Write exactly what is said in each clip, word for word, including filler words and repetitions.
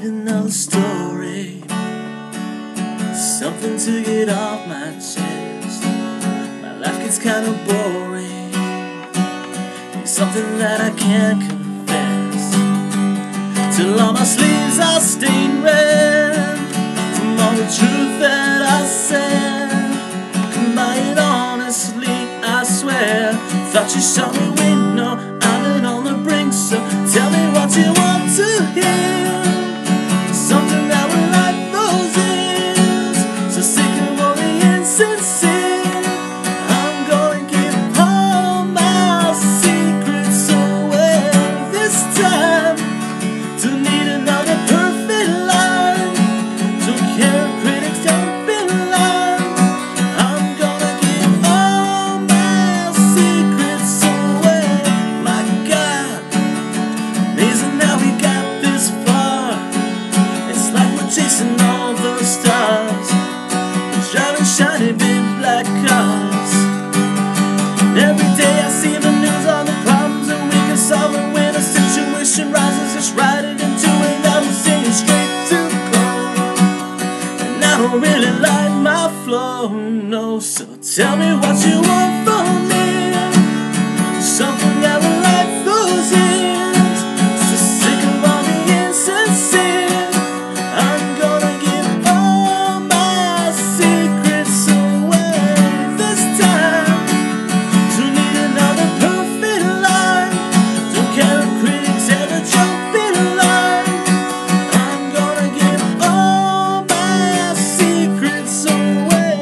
need another story, something to get off my chest. My life gets kind of boring, need something that I can't confess. Till all my sleeves are stained red from all the truth that I said. Come by it honestly, I swear. Thought you saw me win, no, I'm in on the brink. So tell me what you want to hear, something that will light those ears. So sick of all the insincere, I'm gonna give all my secrets away this time. Don't need another perfect line, don't care if critics jump in line. I'm gonna give all my secrets away. My God, amazing how we got this far. It's like we're chasing all the stars, we're driving shiny big black cars. Every day I see the news on the problems that we can solve, and when a situation rises, just write it into it. I'm singing straight to gold, and I don't really like my flow, no. So tell me what you want from me, something that will light those ears. So sick of all the insincere, I'm gonna give all my secrets away this time. Don't need another perfect line, don't care if critics ever jump in line. I'm gonna give all my secrets away.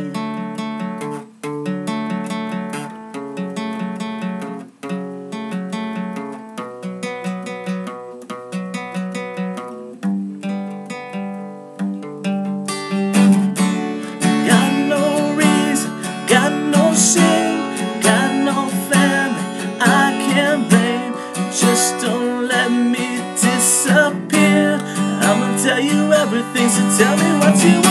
Got no reason, got no shame, got no family I can't blame. Just don't let me disappear, I'ma tell you everything, so tell me what you want.